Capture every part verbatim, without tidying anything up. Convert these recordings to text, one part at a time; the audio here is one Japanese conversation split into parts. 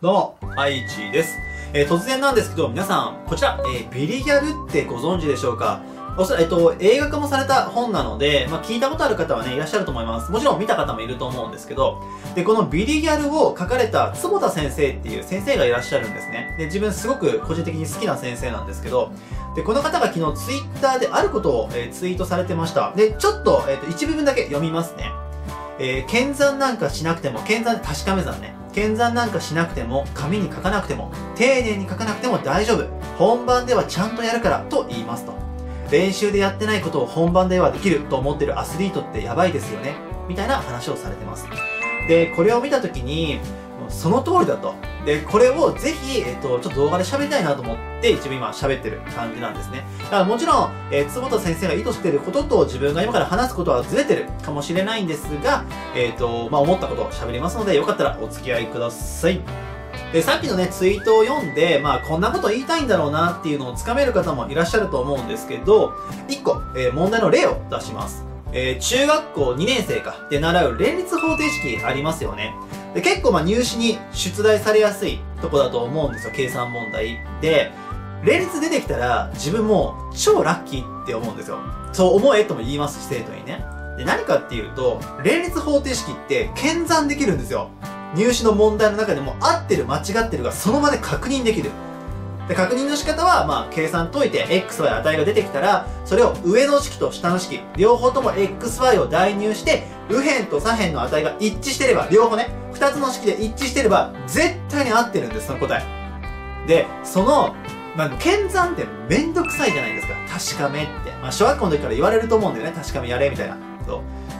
どうも、ハイチです。えー、突然なんですけど、皆さん、こちら、えー、ビリギャルってご存知でしょうか？おそらく、えっと、映画化もされた本なので、まあ、聞いたことある方はね、いらっしゃると思います。もちろん見た方もいると思うんですけど、で、このビリギャルを書かれた坪田先生っていう先生がいらっしゃるんですね。で、自分すごく個人的に好きな先生なんですけど、で、この方が昨日ツイッターであることを、えー、ツイートされてました。で、ちょっと、えっと、一部分だけ読みますね。えー、検算なんかしなくても、検算確かめ算ね。検算なんかしなくても、紙に書かなくても、丁寧に書かなくても大丈夫。本番ではちゃんとやるからと言いますと。練習でやってないことを本番ではできると思ってるアスリートってやばいですよね。みたいな話をされてます。で、これを見たときに、その通りだと。で、これをぜひ、えっと、ちょっと動画で喋りたいなと思って、一部今喋ってる感じなんですね。だからもちろん、えー、坪田先生が意図していることと自分が今から話すことはずれてるかもしれないんですが、えっと、まあ、思ったことを喋りますので、よかったらお付き合いください。で、さっきのね、ツイートを読んで、まあ、こんなこと言いたいんだろうなっていうのをつかめる方もいらっしゃると思うんですけど、一個、えー、問題の例を出します。えー、中学校にねん生かで習う連立方程式ありますよね。で、結構まあ入試に出題されやすいとこだと思うんですよ、計算問題。で、連立出てきたら自分も超ラッキーって思うんですよ。そう思えとも言いますし、生徒にね。で、何かっていうと、連立方程式って検算できるんですよ。入試の問題の中でも合ってる間違ってるがその場で確認できる。で、確認の仕方は、まあ、計算解いて エックスワイ 値が出てきたら、それを上の式と下の式、両方とも エックスワイ を代入して、右辺と左辺の値が一致してれば、両方ね、二つの式で一致してれば、絶対に合ってるんです、その答え。で、その、まあ、検算ってめんどくさいじゃないですか。確かめって。まあ、小学校の時から言われると思うんだよね。確かめやれ、みたいな。そう。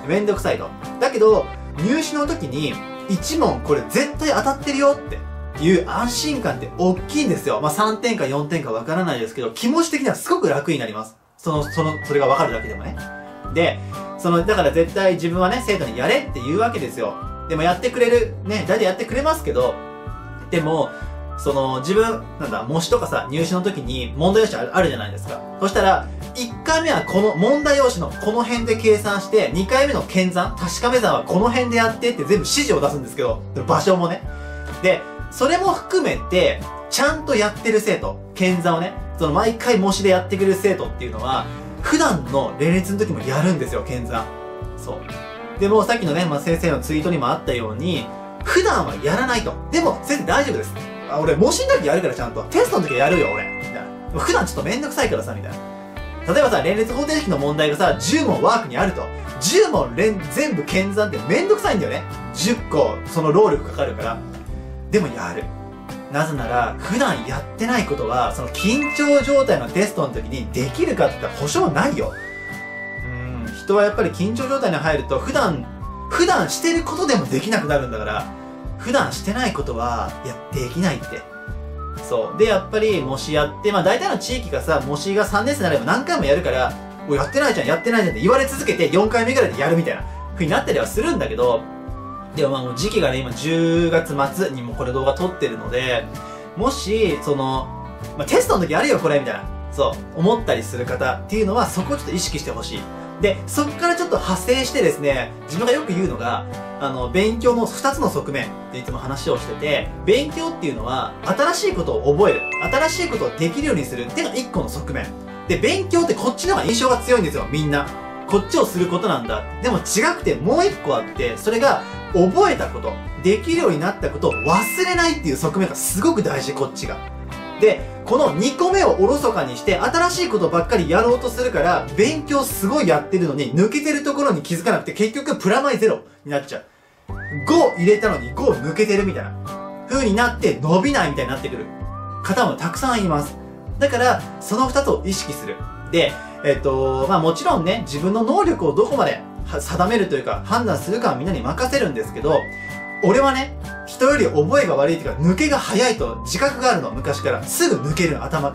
めんどくさいと。だけど、入試の時に、一問これ絶対当たってるよって。いう安心感って大きいんですよ。まあ、さんてんかよんてんかわからないですけど、気持ち的にはすごく楽になります。その、その、それがわかるだけでもね。で、その、だから絶対自分はね、生徒にやれって言うわけですよ。でもやってくれる、ね、大体やってくれますけど、でも、その、自分、なんだ、模試とかさ、入試の時に問題用紙ある、あるじゃないですか。そしたら、いっかいめはこの問題用紙のこの辺で計算して、にかいめの検算、確かめ算はこの辺でやってって全部指示を出すんですけど、場所もね。で、それも含めて、ちゃんとやってる生徒、検算をね、その毎回模試でやってくれる生徒っていうのは、普段の連立の時もやるんですよ、検算。そう。でもさっきのね、まあ、先生のツイートにもあったように、普段はやらないと。でも、先生大丈夫です。あ、俺、模試の時やるからちゃんと。テストの時はやるよ、俺。みたいな。普段ちょっとめんどくさいからさ、みたいな。例えばさ、連立方程式の問題がさ、じゅう問ワークにあると。じゅう問連、全部検算ってめんどくさいんだよね。じゅっこ、その労力かかるから。でもやる。なぜなら、普段やってないことは、その緊張状態のテストの時にできるかって保証ないよ。うーん、人はやっぱり緊張状態に入ると、普段、普段してることでもできなくなるんだから、普段してないことは、いや、できないって。そう。で、やっぱり模試やって、まあ大体の地域がさ、模試がさんねん生になれば何回もやるから、おい、やってないじゃん、やってないじゃんって言われ続けてよんかいめぐらいでやるみたいな風になったりはするんだけど、でもまあもう時期がね、今じゅうがつ末にもこれ動画撮ってるので、もし、その、まあ、テストの時あるよこれみたいな、そう、思ったりする方っていうのはそこをちょっと意識してほしい。で、そこからちょっと派生してですね、自分がよく言うのが、あの、勉強のふたつの側面っていつも話をしてて、勉強っていうのは新しいことを覚える、新しいことをできるようにするっていうのがいっこの側面。で、勉強ってこっちの方が印象が強いんですよ、みんな。こっちをすることなんだ。でも違くてもう一個あって、それが覚えたこと、できるようになったことを忘れないっていう側面がすごく大事、こっちが。で、このにこめをおろそかにして新しいことばっかりやろうとするから、勉強すごいやってるのに抜けてるところに気づかなくて結局プラマイゼロになっちゃう。ご入れたのにご抜けてるみたいな風になって伸びないみたいになってくる方もたくさんいます。だから、そのふたつを意識する。で、えっと、まあもちろんね、自分の能力をどこまで定めるというか判断するかはみんなに任せるんですけど、俺はね、人より覚えが悪いというか抜けが早いと自覚があるの、昔から。すぐ抜けるの、頭から。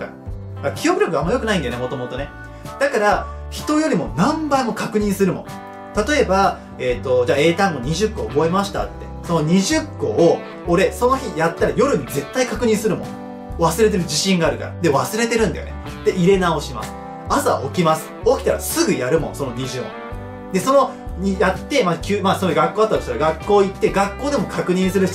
記憶力があんま良くないんだよね、もともとね。だから、人よりも何倍も確認するもん。例えば、えっと、じゃあ英単語にじゅっこ覚えましたって。そのにじゅっこを、俺、その日やったら夜に絶対確認するもん。忘れてる自信があるから。で、忘れてるんだよね。で、入れ直します。朝起きます。起きたらすぐやるもん、そのにじゅう問。で、その、にやって、まあ、まあ、そういう学校あったとしたら学校行って、学校でも確認するし、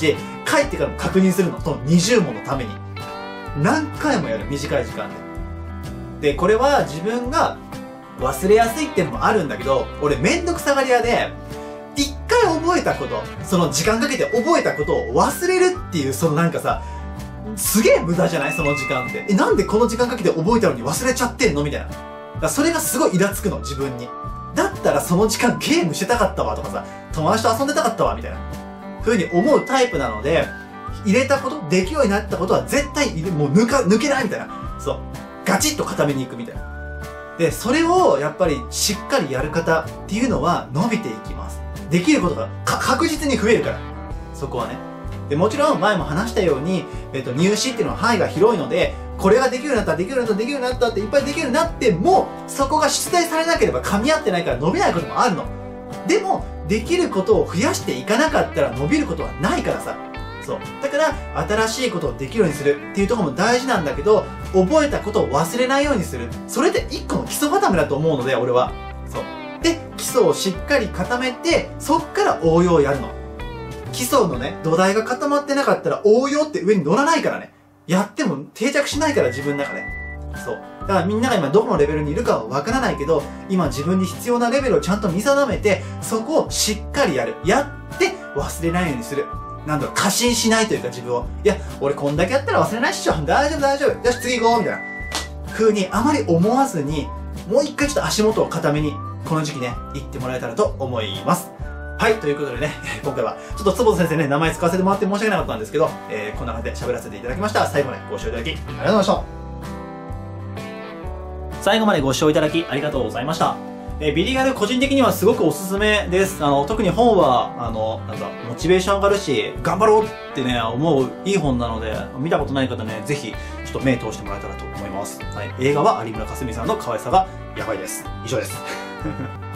帰ってからも確認するの。そのにじゅうもんのために。何回もやる、短い時間で。で、これは自分が忘れやすいっていうのもあるんだけど、俺めんどくさがり屋で、一回覚えたこと、その時間かけて覚えたことを忘れるっていう、そのなんかさ、すげえ無駄じゃないその時間って。え、なんでこの時間かけて覚えたのに忘れちゃってんのみたいな。だからそれがすごいイラつくの、自分に。だったらその時間ゲームしてたかったわとかさ、友達と遊んでたかったわみたいな。風に思うタイプなので、入れたこと、できるようになったことは絶対入れ、もう抜か、抜けないみたいな。そう。ガチッと固めに行くみたいな。で、それをやっぱりしっかりやる方っていうのは伸びていきます。できることが確実に増えるから。そこはね。で、もちろん前も話したように、えっと、入試っていうのは範囲が広いので、これができるようになった、できるようになった、できるようになったっていっぱいできるようになっても、そこが出題されなければ噛み合ってないから伸びないこともあるの。でも、できることを増やしていかなかったら伸びることはないからさ。そう。だから、新しいことをできるようにするっていうところも大事なんだけど、覚えたことを忘れないようにする。それって一個の基礎固めだと思うので、俺は。そう。で、基礎をしっかり固めて、そっから応用をやるの。基礎のね、土台が固まってなかったら応用って上に乗らないからね。やっても定着しないから自分の中で。そう。だからみんなが今どこのレベルにいるかはわからないけど、今自分に必要なレベルをちゃんと見定めて、そこをしっかりやる。やって忘れないようにする。なんだろう、過信しないというか自分を。いや、俺こんだけやったら忘れないっしょ。大丈夫大丈夫。よし次行こうみたいな。風にあまり思わずに、もう一回ちょっと足元を固めに、この時期ね、行ってもらえたらと思います。はい、ということでね、今回は、ちょっと坪田先生ね、名前使わせてもらって申し訳なかったんですけど、えー、こんな感じで喋らせていただきました。最後までご視聴いただき、ありがとうございました。最後までご視聴いただき、ありがとうございました。えー、ビリギャル個人的にはすごくおすすめです。あの、特に本は、あの、なんか、モチベーション上がるし、頑張ろうってね、思ういい本なので、見たことない方ね、ぜひ、ちょっと目通してもらえたらと思います。はい。映画は有村架純さんの可愛さがやばいです。以上です。